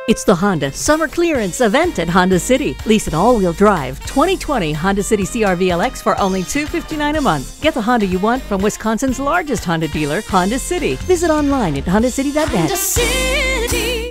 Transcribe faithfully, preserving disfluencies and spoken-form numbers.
It's the Honda Summer Clearance event at Honda City. Lease an all-wheel drive twenty twenty Honda City C R V L X for only two hundred fifty-nine dollars a month. Get the Honda you want from Wisconsin's largest Honda dealer, Honda City. Visit online at honda city dot net.